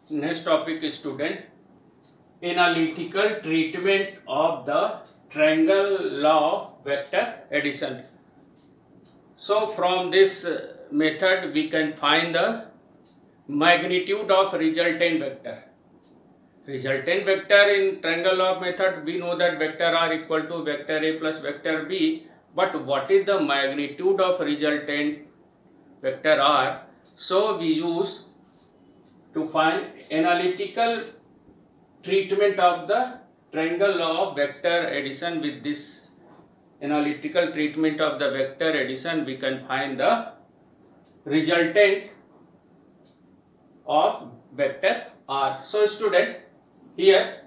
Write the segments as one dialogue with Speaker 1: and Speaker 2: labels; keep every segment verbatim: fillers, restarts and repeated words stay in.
Speaker 1: Next topic is student, analytical treatment of the triangle law of vector addition. So from this method we can find the magnitude of resultant vector. Resultant vector in triangle law method, we know that vector R equal to vector A plus vector B, but what is the magnitude of resultant vector R? So we use to find analytical treatment of the triangle law of vector addition. With this analytical treatment of the vector addition, we can find the resultant of vector R. So student, here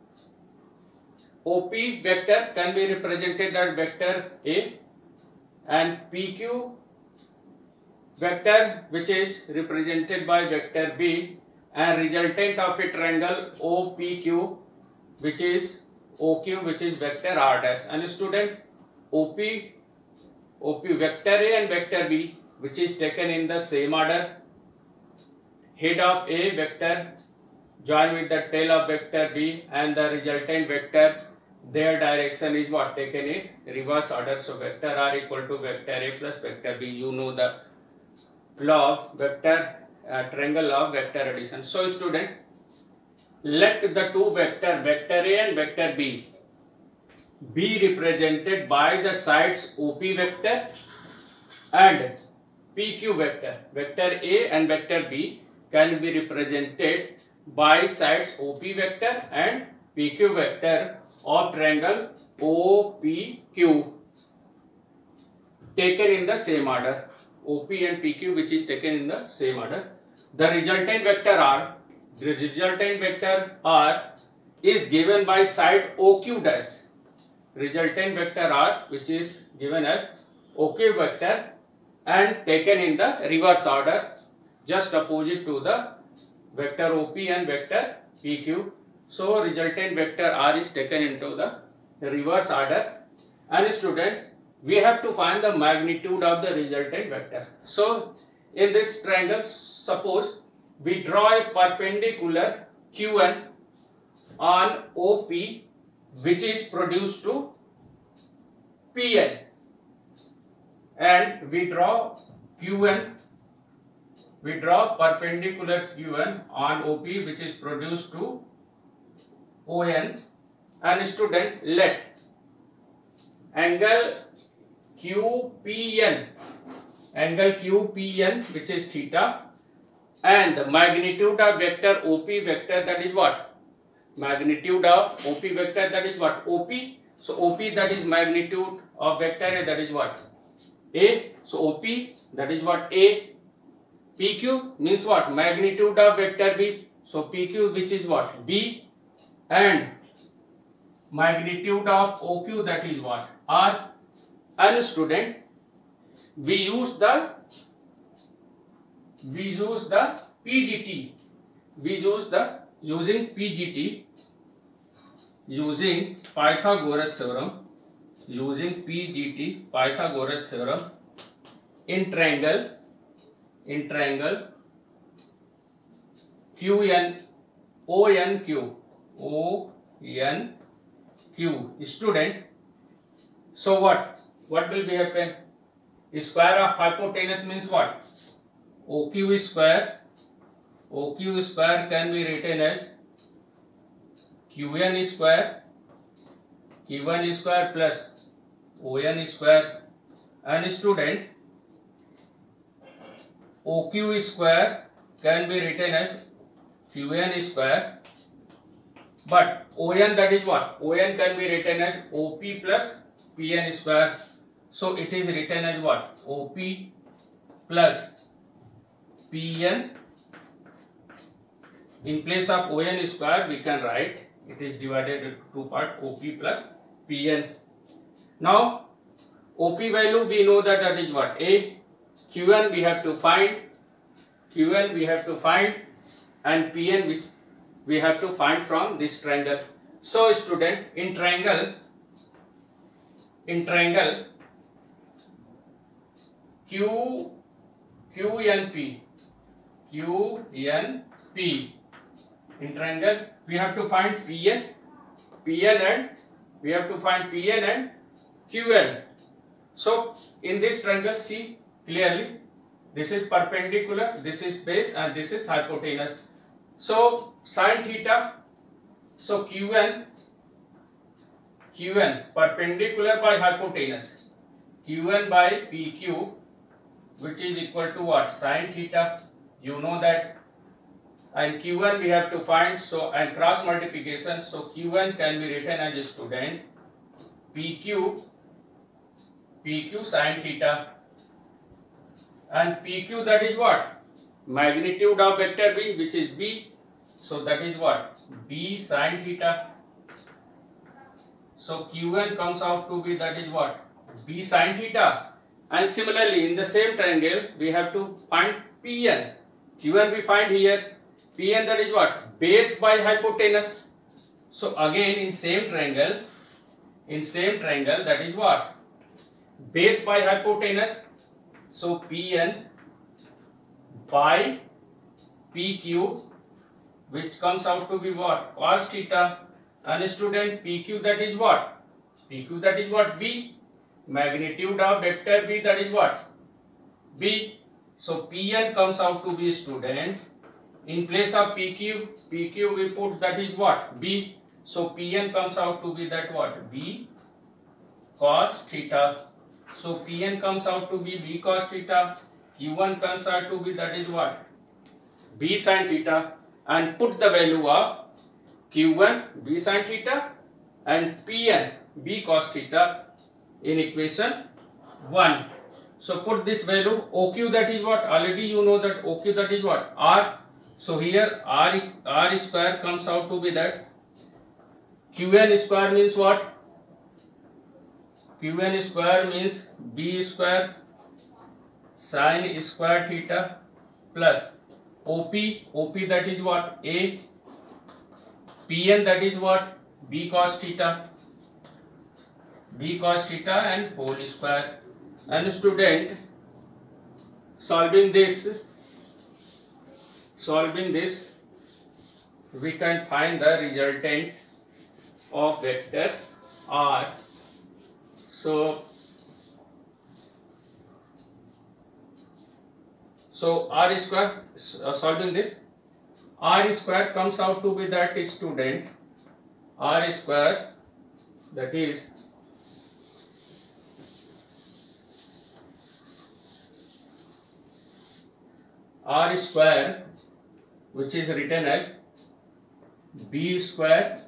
Speaker 1: O P vector can be represented as vector A, and P Q vector which is represented by vector B, and resultant of a triangle O P Q which is O Q which is vector R dash. And student, O P, O P vector A and vector B which is taken in the same order. Head of A vector join with the tail of vector B, and the resultant vector, their direction is what, taken in reverse order. So vector R equal to vector A plus vector B. You know the law of vector uh, triangle law of vector addition. So student, let the two vector vector A and vector B be represented by the sides O P vector and P Q vector. Vector A and vector B can be represented by sides O P vector and P Q vector of triangle O P Q taken in the same order. O P and P Q which is taken in the same order. The resultant vector R, the resultant vector R is given by side O Q dash. Resultant vector R which is given as O Q vector and taken in the reverse order, just opposite to the vector O P and vector P Q. So resultant vector R is taken into the reverse order. And student, we have to find the magnitude of the resultant vector. So in this triangle, suppose we draw a perpendicular Q N on O P which is produced to P N, and we draw Q N, we draw perpendicular Q N on O P which is produced to O N. And student, let angle Q P N, angle Q P N which is theta, and the magnitude of vector O P vector, that is what, magnitude of O P vector, that is what, O P. So O P, that is magnitude of vector A, that is what, A. So O P, that is what, A. P Q means what, magnitude of vector B. So P Q which is what, B, and magnitude of O Q, that is what, R. And student, we use the we use the P G T, we use the using P G T, using Pythagoras theorem, using P G T, Pythagoras theorem in triangle, in triangle Q N O N Q, O N Q. Student, so what? What will be happen? Square of hypotenuse means what? O Q square. O Q square can be written as Q N square, Q one square plus O N square. And student, O Q square can be written as Q N square, but O N, that is what? O N can be written as O P plus P N square. So it is written as what? O P plus P N. In place of O N square, we can write it is divided into two parts, O P plus P N. Now O P value we know that that is what? A. Q N we have to find, Q N we have to find, and P N which we have to find from this triangle. So student, in triangle, in triangle Q Q N P, Q N P, in triangle, we have to find P N, P N and we have to find P N and Q N. So in this triangle, see clearly, this is perpendicular, this is base and this is hypotenuse. So sin theta, so Q N, Q N perpendicular by hypotenuse, Q N by P Q, which is equal to what? Sin theta, you know that, and Q N we have to find, so and cross multiplication, so Q N can be written as a student P Q, P Q sin theta, and P Q, that is what? Magnitude of vector B, which is B, so that is what? B sin theta. So Q N comes out to be, that is what? B sin theta. And similarly in the same triangle we have to find P N. Q N we find here, P N, that is what? Base by hypotenuse. So again in same triangle, in same triangle, that is what? Base by hypotenuse. So P N by P Q, which comes out to be what? Cos theta. And student, P Q, that is what? P Q, that is what? B. Magnitude of vector B, that is what? B. So P N comes out to be, student, in place of P Q, P Q we put, that is what? B. So P N comes out to be that what? B cos theta. So P N comes out to be B cos theta. Q one comes out to be, that is what? B sin theta. And put the value of Q one B sin theta and P N B cos theta in equation one. So put this value, O Q, that is what? Already you know that O Q, that is what? R. So here R, R square comes out to be that. Q N square means what? Q N square means B square sin square theta plus O P, O P, that is what? A. P N, that is what? B cos theta, B cos theta and whole square. And student, solving this, solving this, we can find the resultant of vector R. So, so R square, uh, solving this, R square comes out to be that, student, R square, that is R square, which is written as B square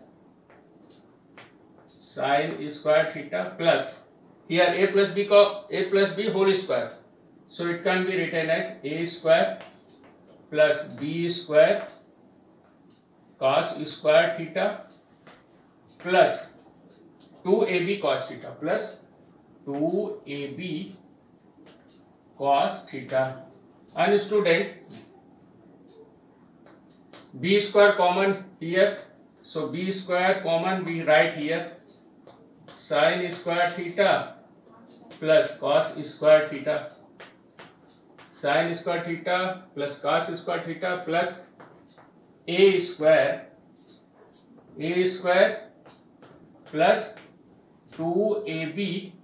Speaker 1: sin square theta plus, here A plus B, A plus B whole square. So it can be written as A square plus B square cos square theta plus two A B cos theta plus two A B cos theta. And student, B square common here, so B square common we write here, sin square theta plus cos square theta, sin square theta plus cos square theta plus A square, A square plus two A B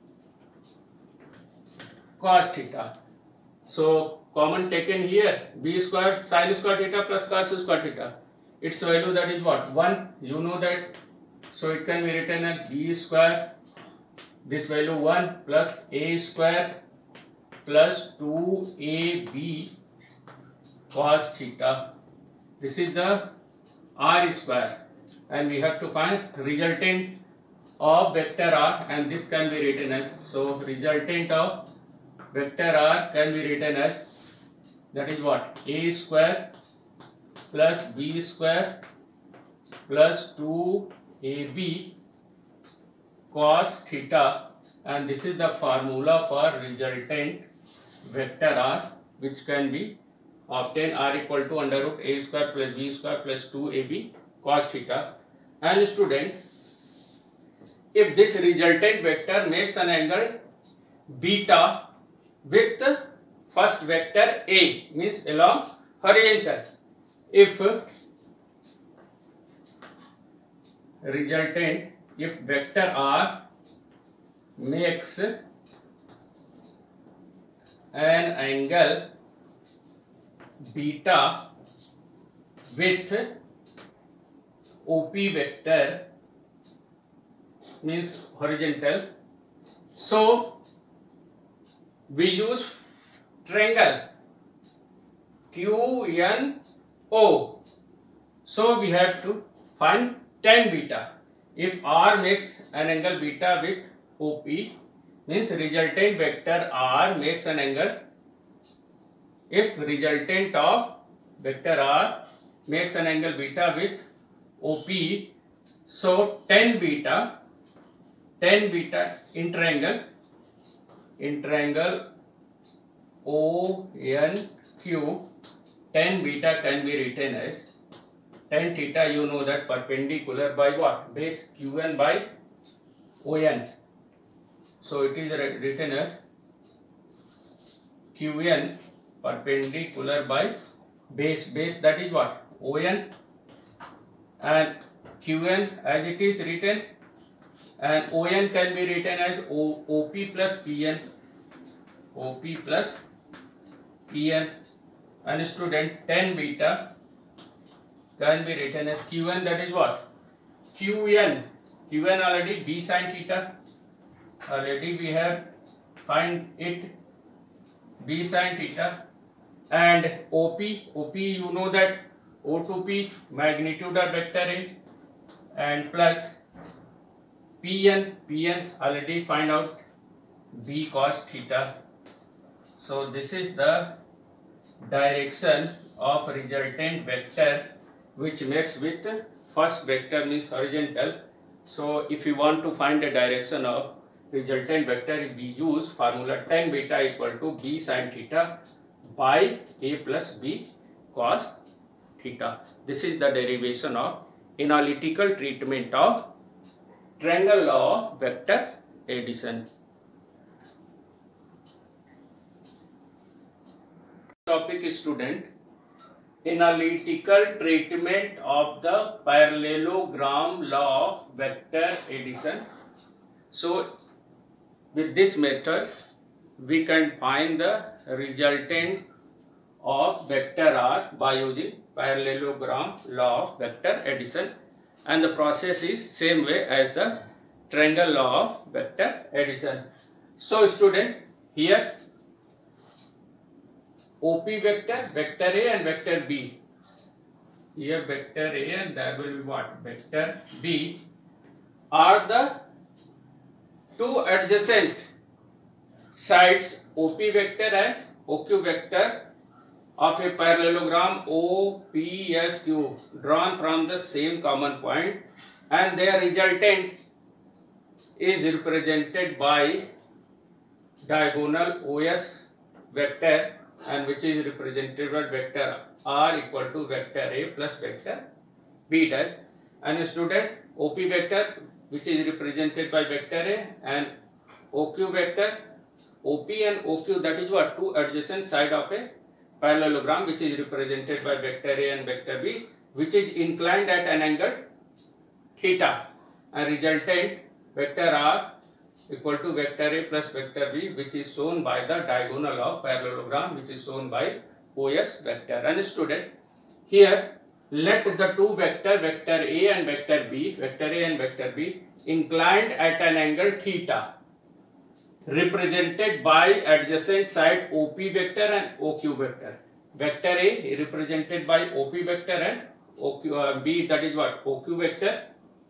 Speaker 1: cos theta. So common taken here, B square sin square theta plus cos square theta, its value, that is what? one, you know that. So it can be written as B square, this value one, plus A square plus two A B cos theta. This is the R square, and we have to find resultant of vector R, and this can be written as, so resultant of vector R can be written as, that is what? A square plus B square plus two A B cos theta, and this is the formula for resultant vector R, which can be obtained R equal to under root A square plus B square plus two A B cos theta. And student, if this resultant vector makes an angle beta with first vector A, means along horizontal, if resultant if vector R makes an angle beta with O P vector, means horizontal. So we use triangle Q N O. So we have to find tan beta. If R makes an angle beta with O P, means resultant vector R makes an angle. If resultant of vector R makes an angle beta with O P, so tan beta, tan beta in triangle, in triangle O N Q, tan beta can be written as tan theta. You know that perpendicular by what? Base Q N by O N. So it is written as Q N perpendicular by base. Base, that is what? O N, and Q N as it is written, and O N can be written as o, OP plus P N. O P plus P N. And student, tan beta can be written as Q N, that is what? Q N. Q N already B sin theta. Already we have find it, B sin theta. And O P, O P you know that O to P, magnitude of vector A, and plus P N, P N already find out B cos theta. So this is the direction of resultant vector which makes with first vector, means horizontal. So if you want to find the direction of resultant vector, we use formula tan beta equal to B sin theta by A plus B cos theta. This is the derivation of analytical treatment of triangle law of vector addition. Topic is student, analytical treatment of the parallelogram law of vector addition. So with this method we can find the resultant of vector R by using parallelogram law of vector addition, and the process is same way as the triangle law of vector addition. So student, here O P vector, vector A and vector B. Here vector A and there will be what? Vector B are the two adjacent sides O P vector and O Q vector of a parallelogram O P S Q drawn from the same common point, and their resultant is represented by diagonal O S vector, and which is represented by vector R equal to vector A plus vector B dash. And student, O P vector which is represented by vector A, and O Q vector, O P and O Q, that is what? Two adjacent side of a parallelogram which is represented by vector A and vector B, which is inclined at an angle theta, and resultant vector R equal to vector A plus vector B, which is shown by the diagonal of parallelogram, which is shown by O S vector. And student, here let the two vector, vector A and vector B, vector A and vector B, inclined at an angle theta, represented by adjacent side O P vector and O Q vector. Vector A represented by O P vector and O Q, uh, B, that is what? O Q vector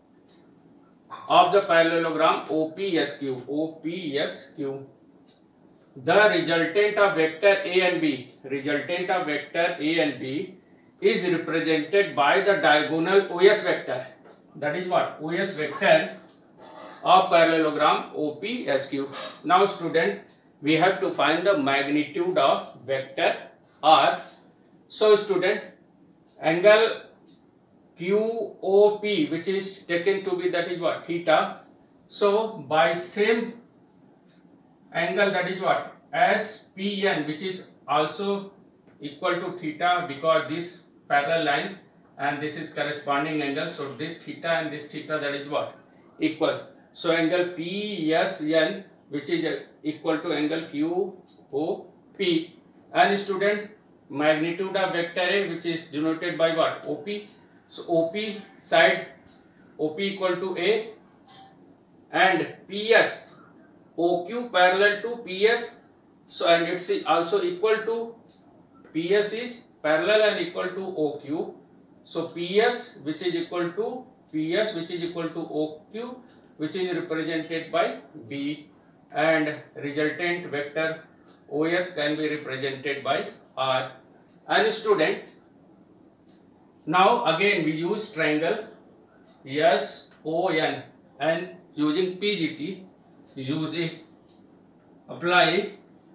Speaker 1: of the parallelogram O P S Q. O P S Q. The resultant of vector A and B, resultant of vector A and B is represented by the diagonal O S vector. That is what? O S vector of parallelogram O P S Q. Now student, we have to find the magnitude of vector R. So student, angle Q O P, which is taken to be, that is what? Theta. So by same angle, that is what? S P N, which is also equal to theta, because these parallel lines and this is corresponding angle. So this theta and this theta, that is what? Equal. So angle P S N, which is equal to angle Q O P. And student, magnitude of vector A, which is denoted by what? O P. So O P side, O P equal to A, and P S, O Q parallel to P S. So and it's also equal to, P S is parallel and equal to O Q. So P S, which is equal to P S, which is equal to O Q, which is represented by B, and resultant vector O S can be represented by R. And student, now again we use triangle S O N, and using P G T, using apply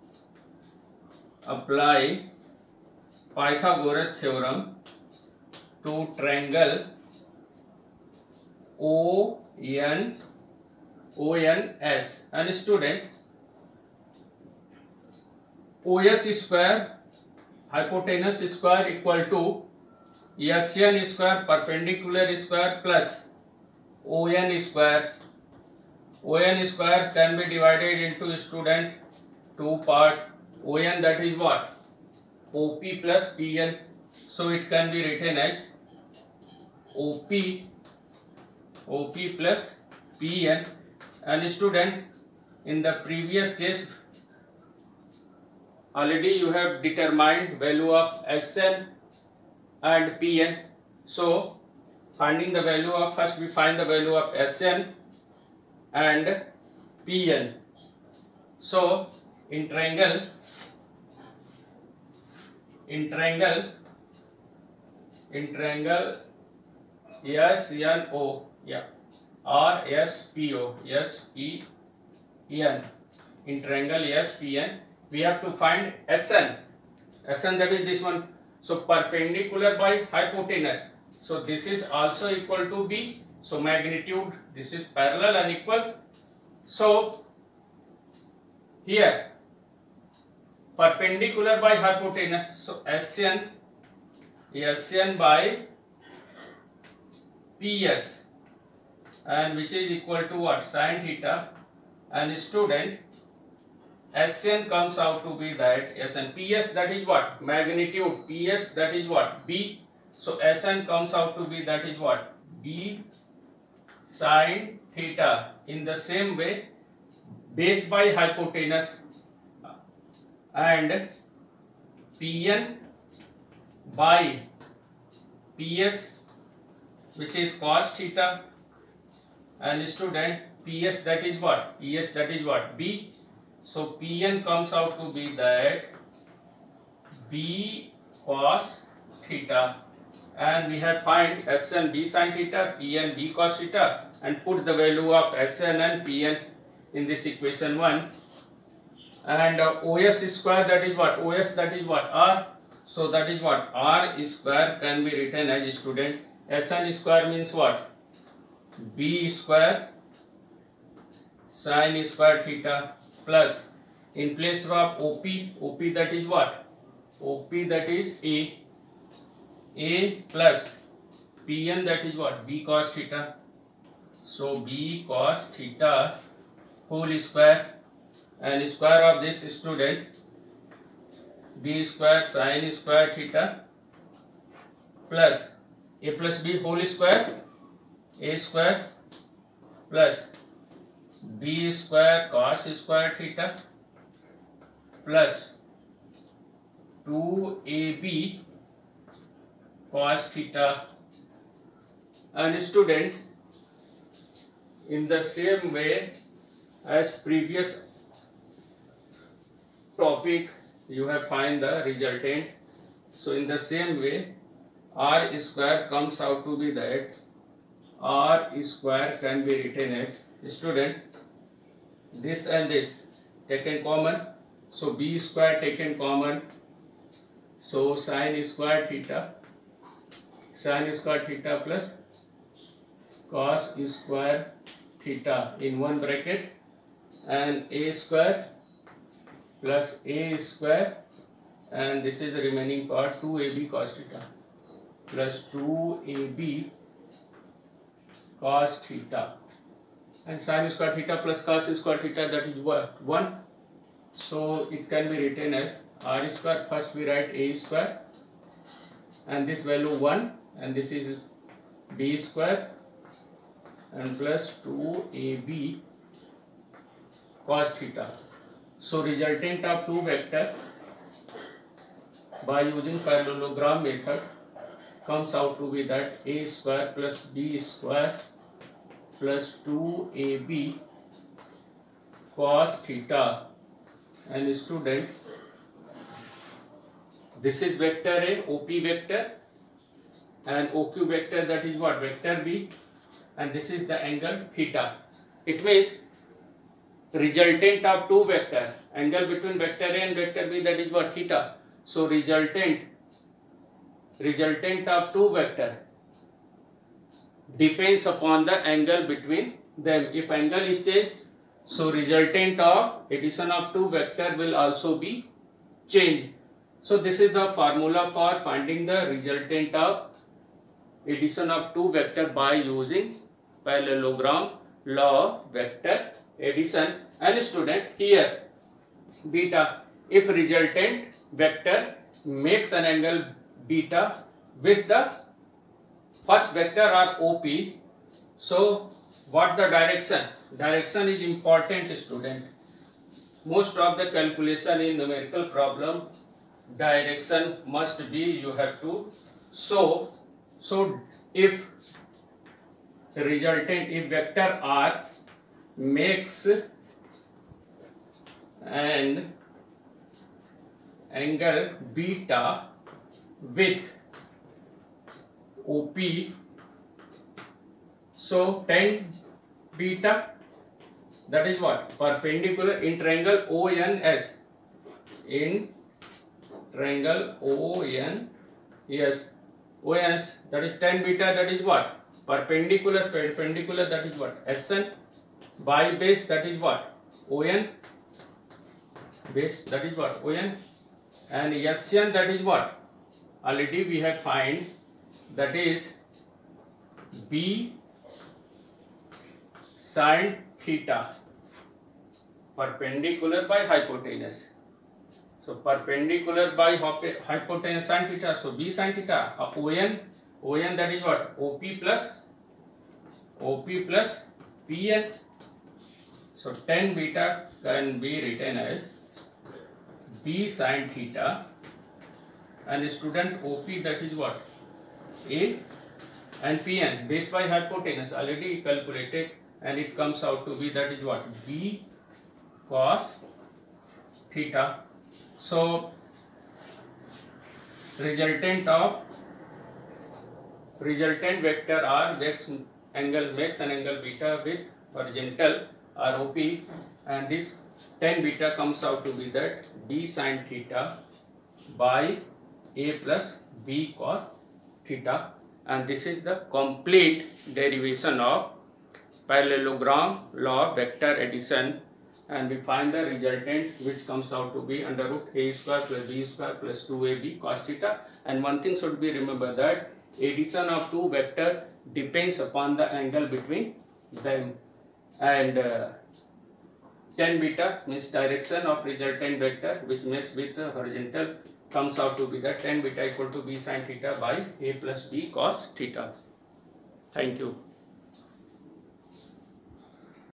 Speaker 1: apply Pythagoras theorem to triangle O N O N S. And student, O S square hypotenuse square equal to S N square perpendicular square plus O N square. O N square can be divided into, student, two part. O N, that is what? O P plus P N. So it can be written as O P O P plus P N. And student, in the previous case already you have determined value of S N and P N. So finding the value of, first we find the value of S N and P N. So in triangle in triangle in triangle S N O, yeah, R S P O, S P N, in triangle S P N, we have to find S N. S N, that is this one. So perpendicular by hypotenuse. So this is also equal to B. So magnitude, this is parallel and equal. So here perpendicular by hypotenuse. So S N, S N by P S, and which is equal to what? Sin theta. And student, S N comes out to be that S N. P S, that is what? Magnitude. P S, that is what? B. So S N comes out to be, that is what? B sin theta. In the same way, base by hypotenuse, and P N by P S, which is cos theta. And student, P S, that is what? P S, that is what? B. So P N comes out to be that B cos theta. And we have find S N B sin theta, P N B cos theta, and put the value of S N and P N in this equation one. And uh, O S square, that is what? O S, that is what? R. So that is what? R square can be written as, student, S N square means what? B square sin square theta plus, in place of O P, O P that is what? O P that is A, A plus P N, that is what? B cos theta. So B cos theta whole square, and square of this, student, B square sin square theta plus A plus B whole square, A square plus B square cos square theta plus two A B cos theta. And student, in the same way as previous topic, you have find the resultant. So in the same way, R square comes out to be that R square can be written as, student, this and this taken common. So B square taken common. So sin square theta, sin square theta plus cos square theta in one bracket, and A square plus A square, and this is the remaining part, two A B cos theta. plus two A B cos theta, and sin square theta plus cos square theta, that is what, one. So it can be written as r square. First we write a square and this value one, and this is b square and plus two A B cos theta. So resultant of two vector by using parallelogram method comes out to be that a square plus b square plus two A B cos theta. And student, this is vector A, O P vector, and O Q vector, that is what, vector B, and this is the angle theta. It means resultant of two vector, angle between vector A and vector B, that is what, theta. So resultant resultant of two vector depends upon the angle between them. If angle is changed, so resultant of addition of two vector will also be changed. So this is the formula for finding the resultant of addition of two vector by using parallelogram law of vector addition. And student, here beta, if resultant vector makes an angle beta with the first vector or O P, so what the direction? Direction is important, student. Most of the calculation in numerical problem, direction must be, you have to show. So if resultant, if vector R makes an angle beta with O P, so tan beta, that is what, perpendicular in triangle O N S, in triangle O N S, O N S, that is tan beta, that is what, perpendicular, perpendicular, that is what, S N, by base, that is what, O N, base, that is what, O N, and S N, that is what, already we have find, that is B sin theta, perpendicular by hypotenuse. So perpendicular by hypotenuse sin theta, so B sin theta, uh, O N, O N, that is what, O P plus, O P plus P N. So tan beta can be written as B sin theta, and student O P, that is what, A, and P N, base by hypotenuse, already calculated, and it comes out to be, that is what, B cos theta. So resultant of resultant vector R makes angle makes an angle beta with horizontal or O P, and this tan beta comes out to be that B sin theta by A plus B cos theta, and this is the complete derivation of parallelogram law of vector addition, and we find the resultant, which comes out to be under root A square plus B square plus two A B cos theta. And one thing should be remembered, that addition of two vector depends upon the angle between them, and uh, tan beta means direction of resultant vector which makes with the horizontal, comes out to be that tan beta equal to B sin theta by A plus B cos theta. Thank you.